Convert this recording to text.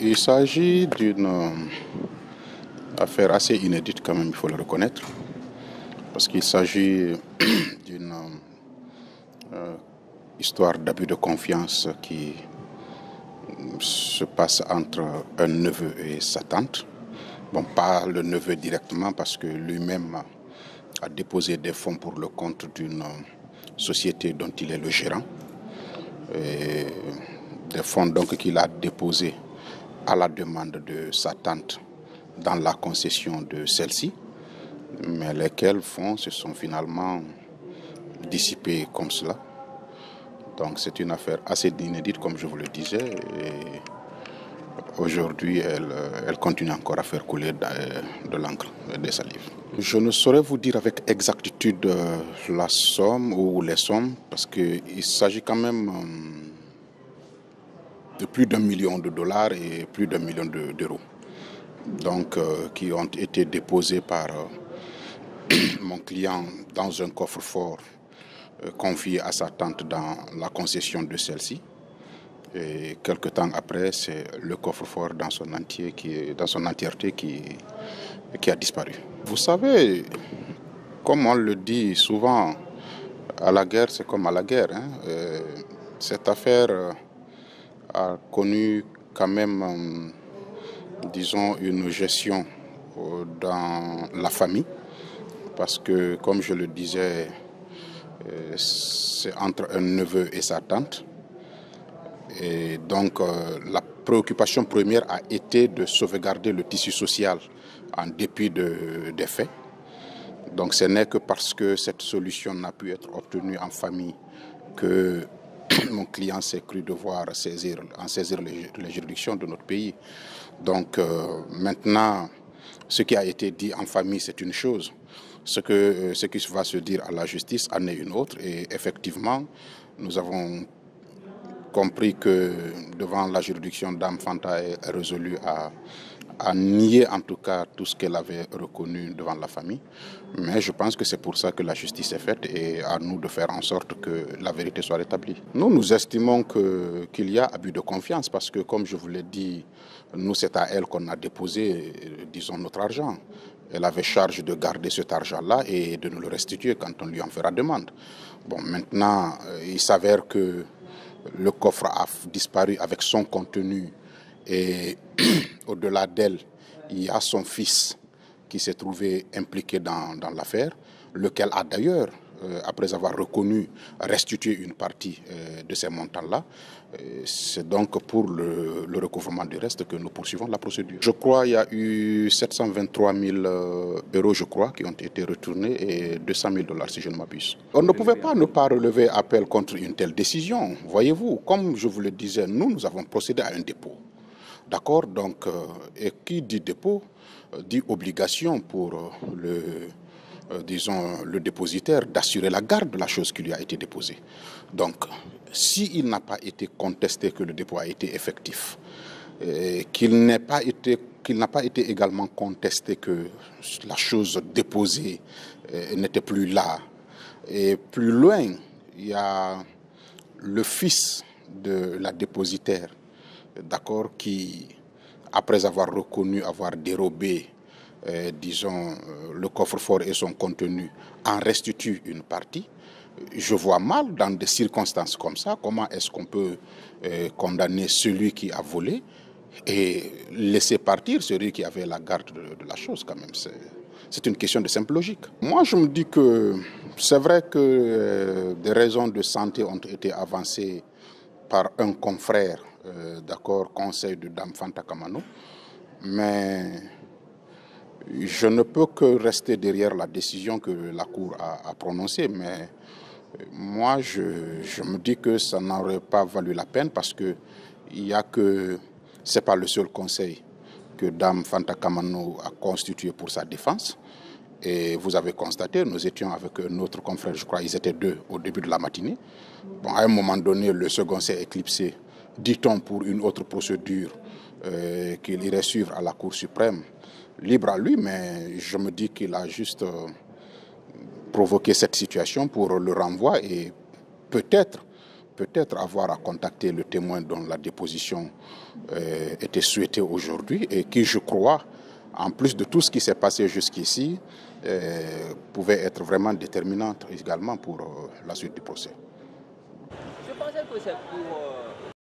Il s'agit d'une affaire assez inédite quand même, il faut le reconnaître, parce qu'il s'agit d'une histoire d'abus de confiance qui se passe entre un neveu et sa tante. Bon, pas le neveu directement parce que lui-même a déposé des fonds pour le compte d'une société dont il est le gérant. Et des fonds donc qu'il a déposés à la demande de sa tante dans la concession de celle-ci, mais lesquels fonds se sont finalement dissipés comme cela. Donc c'est une affaire assez inédite, comme je vous le disais, et aujourd'hui elle continue encore à faire couler de l'encre et des salives. Je ne saurais vous dire avec exactitude la somme ou les sommes, parce qu'il s'agit quand même de plus d'1 million de dollars et plus d'1 million d'euros, donc qui ont été déposés par mon client dans un coffre-fort confié à sa tante dans la concession de celle-ci. Et quelque temps après, c'est le coffre-fort dans son entièreté qui a disparu. Vous savez, comme on le dit souvent, à la guerre, c'est comme à la guerre. Cette affaire a connu quand même, disons, une gestion dans la famille, parce que, comme je le disais, c'est entre un neveu et sa tante. Et donc, la préoccupation première a été de sauvegarder le tissu social en dépit des faits. Donc, ce n'est que parce que cette solution n'a pu être obtenue en famille que mon client s'est cru devoir saisir les juridictions de notre pays. Donc, maintenant, ce qui a été dit en famille, c'est une chose. Ce qui va se dire à la justice en est une autre. Et effectivement, nous avons compris que devant la juridiction, Dame Fanta est résolue à nier en tout cas tout ce qu'elle avait reconnu devant la famille. Mais je pense que c'est pour ça que la justice est faite et à nous de faire en sorte que la vérité soit rétablie. Nous estimons qu'il y a abus de confiance parce que, comme je vous l'ai dit, nous, c'est à elle qu'on a déposé, disons, notre argent. Elle avait charge de garder cet argent-là et de nous le restituer quand on lui en fera demande. Bon, maintenant, il s'avère que le coffre a disparu avec son contenu et au-delà d'elle, il y a son fils qui s'est trouvé impliqué dans l'affaire, lequel a d'ailleurs, après avoir reconnu, restitué une partie de ces montants-là. C'est donc pour le recouvrement du reste que nous poursuivons la procédure. Je crois qu'il y a eu 723 000 euros, je crois, qui ont été retournés et 200 000 dollars, si je ne m'abuse. On ne pouvait pas ne pas relever appel contre une telle décision. Voyez-vous, comme je vous le disais, nous avons procédé à un dépôt. D'accord, donc, et qui dit dépôt, dit obligation pour le dépositaire d'assurer la garde de la chose qui lui a été déposée. Donc, s'il n'a pas été contesté que le dépôt a été effectif, qu'il n'a pas été également contesté que la chose déposée n'était plus là, et plus loin, il y a le fils de la dépositaire, d'accord, qui, après avoir reconnu avoir dérobé, le coffre-fort et son contenu, en restitue une partie. Je vois mal, dans des circonstances comme ça, comment est-ce qu'on peut condamner celui qui a volé et laisser partir celui qui avait la garde de la chose, quand même. C'est une question de simple logique. Moi, je me dis que c'est vrai que des raisons de santé ont été avancées par un confrère, conseil de Dame Fanta Kamano, mais je ne peux que rester derrière la décision que la Cour a prononcée. Mais moi, je me dis que ça n'aurait pas valu la peine parce que c'est pas le seul conseil que Dame Fanta Kamano a constitué pour sa défense. Et vous avez constaté, nous étions avec notre confrère, je crois, ils étaient deux au début de la matinée. Bon, à un moment donné, le second s'est éclipsé, dit-on, pour une autre procédure qu'il irait suivre à la Cour suprême. Libre à lui, mais je me dis qu'il a juste provoqué cette situation pour le renvoi et peut-être peut-être avoir à contacter le témoin dont la déposition était souhaitée aujourd'hui et qui, je crois, en plus de tout ce qui s'est passé jusqu'ici, pouvait être vraiment déterminante également pour la suite du procès. Je pensais que c'est pour